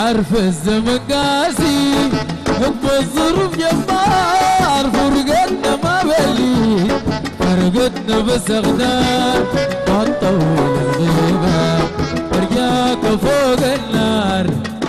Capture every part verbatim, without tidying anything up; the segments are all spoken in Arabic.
عارف الزمن قاسي حب الظروف جبار فرقتنا ما بلي فرقتنا بس اغدار ما تطول الغيبة ارجاك فوق النار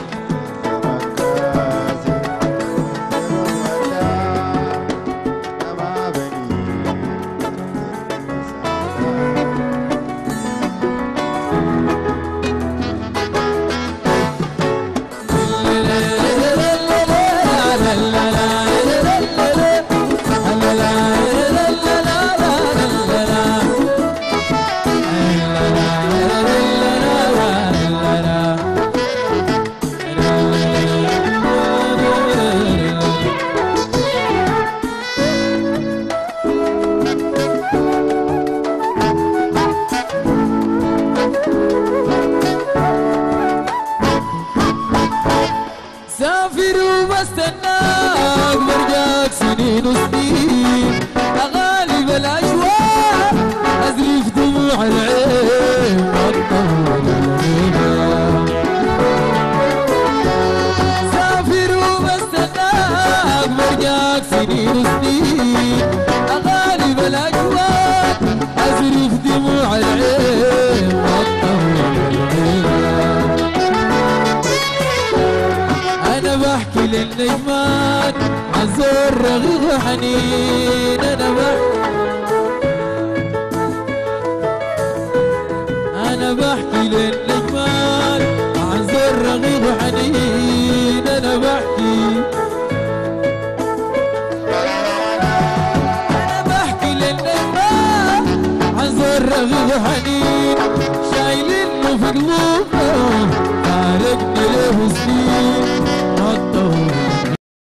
سافر وبستناك برجاك سنين وسنين أغالب الأجواء أزرف دموع العين وأطول الغيبة سافر وبستناك برجاك سنين وسنين أغالب الأجواء أزرف دموع العين وأطول الغيبة أنا بحكي للنجمات عن زور رغيف وحنين أنا بحكي أنا بحكي للنجمات عن زور رغيف وحنين أنا بحكي أنا بحكي للنجمات عن زور رغيف وحنين شايلينه في قلوبنا فارقنا له سنين ما تطول